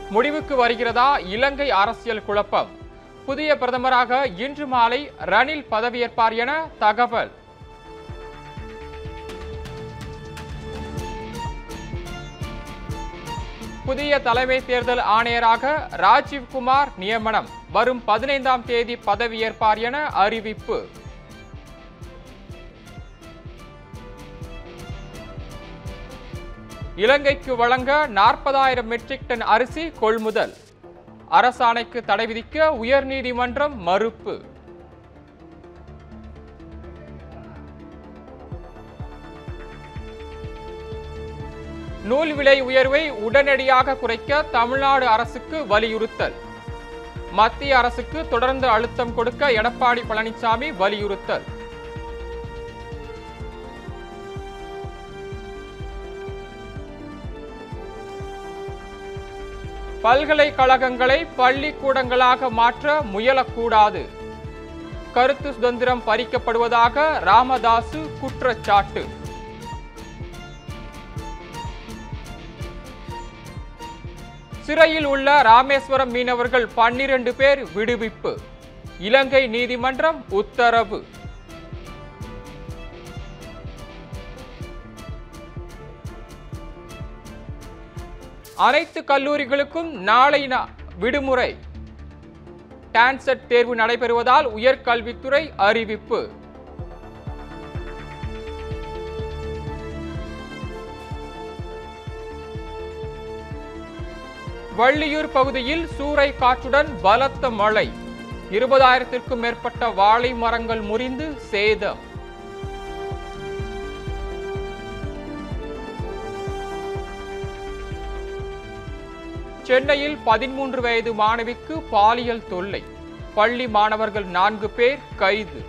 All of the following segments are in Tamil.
முடிவுக்கு வருகிறதா இலங்கை அரசியல் குழப்பம்? புதிய பிரதமராக இன்று மாலை ரணில் பதவியேற்பார் என தகவல். புதிய தலைமை தேர்தல் ஆணையராக ராஜீவ்குமார் நியமனம். வரும் 15ஆம் தேதி பதவியேற்பார் என அறிவிப்பு. இலங்கைக்கு வழங்க 40,000 மெட்ரிக் டன் அரிசி கொள்முதல். அரசாணைக்கு தடை விதிக்க உயர்நீதிமன்றம் மறுப்பு. நூல் விலை உயர்வை உடனடியாக குறைக்க தமிழ்நாடு அரசுக்கு வலியுறுத்தல். மத்திய அரசுக்கு தொடர்ந்து அழுத்தம் கொடுக்க எடப்பாடி பழனிசாமி வலியுறுத்தல். பல்கலைக்கழகங்களை பள்ளிக்கூடங்களாக மாற்ற முயலக்கூடாது. கருத்து சுதந்திரம் பறிக்கப்படுவதாக ராமதாசு குற்றச்சாட்டு. சிறையில் உள்ள ராமேஸ்வரம் மீனவர்கள் 12 பேர் விடுவிப்பு. இலங்கை நீதிமன்றம் உத்தரவு. அனைத்து கல்லூரிகளுக்கும் நாளை விடுமுறை. டான்செட் தேர்வு நடைபெறுவதால் உயர்கல்வித்துறை அறிவிப்பு. வள்ளியூர் பகுதியில் சூறை காற்றுடன் பலத்த மழை. 20,000க்கும் மேற்பட்ட வாழை மரங்கள் முறிந்து சேதம். சென்னையில் 13 வயது மாணவிக்கு பாலியல் தொல்லை. பள்ளி மாணவர்கள் 4 பேர் கைது.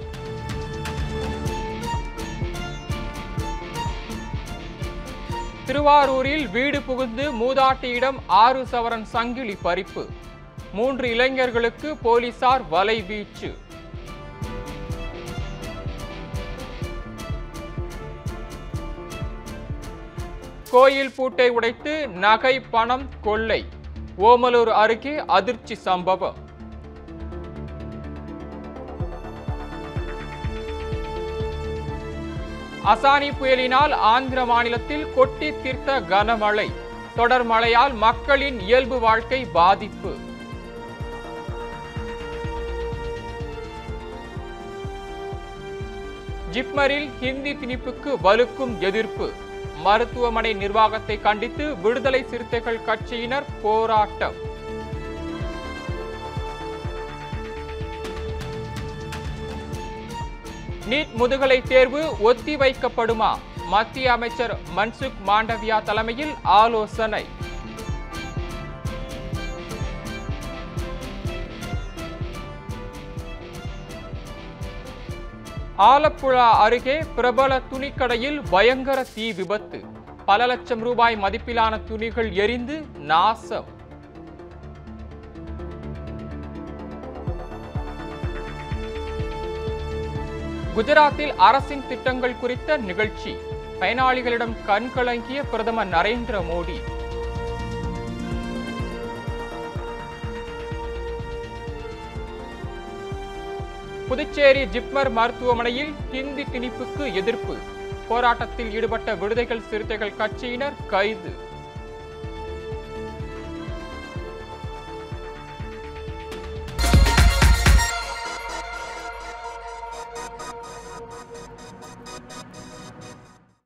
திருவாரூரில் வீடு புகுந்து மூதாட்டியிடம் 6 சவரன் சங்கிலி பறிப்பு. 3 இளைஞர்களுக்கு போலீசார் வலைவீச்சு. கோயில் பூட்டை உடைத்து நகை பணம் கொள்ளை. ஓமலூர் அருகே அதிர்ச்சி சம்பவம். அசானி புயலினால் ஆந்திர மாநிலத்தில் கொட்டி தீர்த்த கனமழை. தொடர் மழையால் மக்களின் இயல்பு வாழ்க்கை பாதிப்பு. ஜிப்மரில் ஹிந்தி திணிப்புக்கு வலுக்கும் எதிர்ப்பு. மருத்துவமனை நிர்வாகத்தை கண்டித்து விடுதலை சிறுத்தைகள் கட்சியினர் போராட்டம். நீட் முதுகலை தேர்வு ஒத்திவைக்கப்படுமா? மத்திய அமைச்சர் மன்சுக் மாண்டவியா தலைமையில் ஆலோசனை. ஆலப்புழா அருகே பிரபல துணிக்கடையில் பயங்கர தீ விபத்து. பல லட்சம் ரூபாய் மதிப்பிலான துணிகள் எரிந்து நாசம். குஜராத்தில் அரசின் திட்டங்கள் குறித்த நிகழ்ச்சி. பயனாளிகளிடம் கண்கலங்கிய பிரதமர் நரேந்திர மோடி. புதுச்சேரி ஜிப்மர் மருத்துவமனையில் ஹிந்தி திணிப்புக்கு எதிர்ப்பு. போராட்டத்தில் ஈடுபட்ட விடுதலை சிறுத்தைகள் கட்சியினர் கைது.